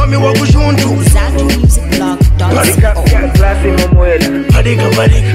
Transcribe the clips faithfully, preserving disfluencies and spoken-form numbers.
mami wa kujuntu Zatu Music Blog Padika ya glasi mumwela Padika padika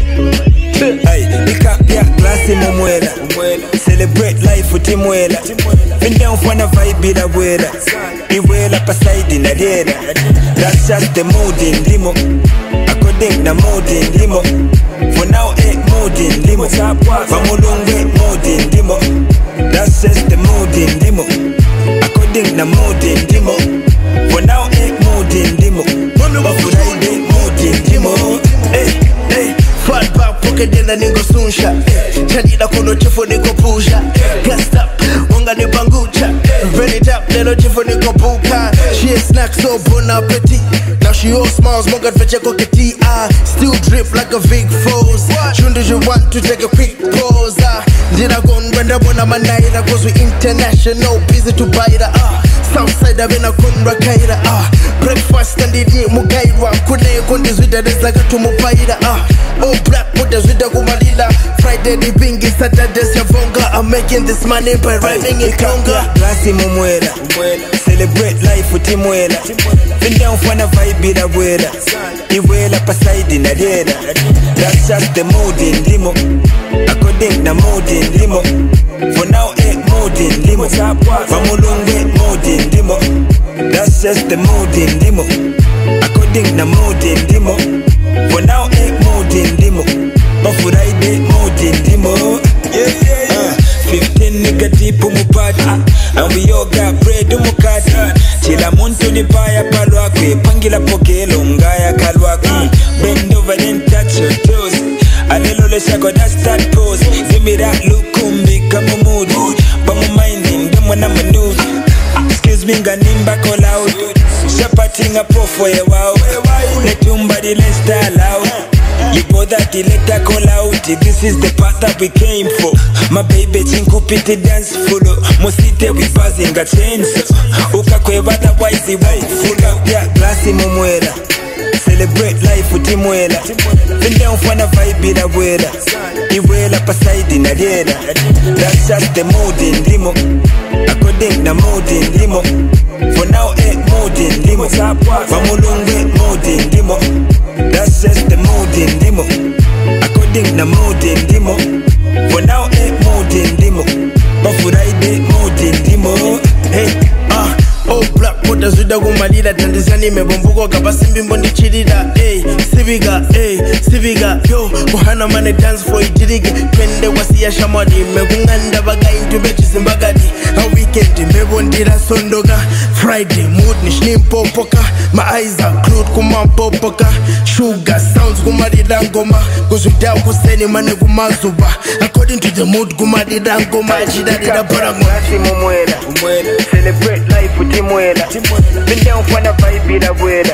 padika Ay, ika ya glasi mumwela Celebrate life utimwela Vinda mfana vibe ila wela Iwela pasaidi na dera That's just the mood in limo According na mood in limo For now eh mood in limo Vamulunge mood in limo That's just the mood in limo According na mood in limo For now eh mood in limo Vafuraide mood in limo Eh, eh Fat back pocket dena ningo sunsha Chadida kono chifo niko pusha Gas up, wanga ni bangucha Ready tap, lelo chifo niko buka She a snack so bon appetit Now she all smiles, monga veche koketi ah Still drip like a big foes Chundu you want to take a quick pause ah Dina gon wenda bona manaira Cause we international, busy to buy the ah Southside abena kundra kaira ah Breakfast and it ni mugairwa Kune kondi zwida dezaga tumupaira ah Oh black muda zwida kumalila Friday the bingi Saturday siyavonga I'm making this money by rhyming in Conga Glasi mumwela Celebrate life utimwela Vinda mfana vibe ila wela Iwela pasaidi na dera That's just the mood in limo According na mood in limo For now eh mood in limo Vamulunge mood in limo That's just the mood in limo According na mood in limo For now eh mood in limo Vafuraide mood in limo Yeah yeah yeah fifteen nigga deep umupati And we all got bread umukati Chila muntu ni baya palwakwe Pangila pokelo ngaya kalwakwe Bend over then touch your toes Alelole shako that's that pose Give me that look kumbi kama mood Bamu minding demo na manuse Excuse me nganimba call out Shapating a profo ye wow Netumba di let's style out You bother the letter call out. This is the path that we came for. My baby chinku piti dance full. Musite we buzzing a chains. Uka kwe otherwise we full up ya glasi mumwela. Celebrate life utimwela. Vinda mfana vibe ila wela. Iwela pasaidi na dera. That's just the mood in limo. According na mood in limo. For now eh mood in limo. Vamulunge mood in limo. That's just the mood in limo. According na mood in limo. For now eh mood in limo. Vafuraide mood in limo. Hey ah oh black muda zuda kumalila Tandizani mebombuko kabasimbi mbondi chidida Hey siviga hey siviga Yo kuhana mane dance floor itirige Pende wasiya shamadi Megunganda baga into bechi zimbagadi A weekend mebondira sondoga Friday mood nishnimpo poka My eyes are glued kumampopoka Sugar sounds kumalila ngoma Kuzuda kuseni mane kumazuba According to the mood kumalila ngoma Chidadida paramu Glasi mumwela Celebrate life utimwela Vinda mfana vibe ila wela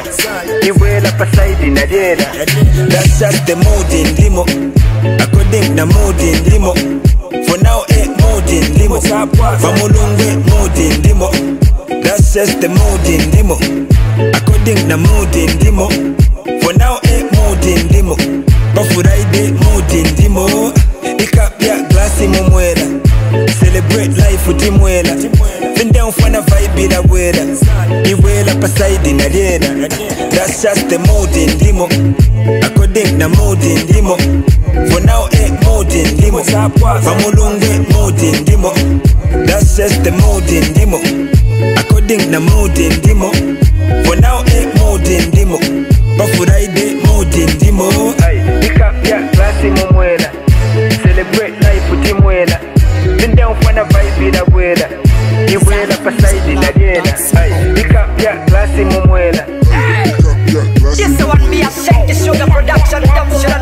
Iwela pasaidi na dera That's just the mood in limo According na mood in limo For now eh mood in limo Vamulunge mood in limo That's just the mood in limo According na mood in limo For now eh mood in limo Vafuraide mood in limo Ikapya glasi mumwela Celebrate life utimwela Vinda mfana vibe ila wela Iwela pasaidi na dera That's just the mood in limo According na mood in limo For now eh mood in limo Vamulunge mood in limo That's just the mood in limo According na mood in limo For now eh mood in limo Vafuraide mood in limo Ikapya glasi mumwela Celebrate life utimwela Vinda mfana vibe ila wela Iwela pasaidi na dera Ikapya glasi mumwela Yes, I want me a shake the sugar production, dumb shit.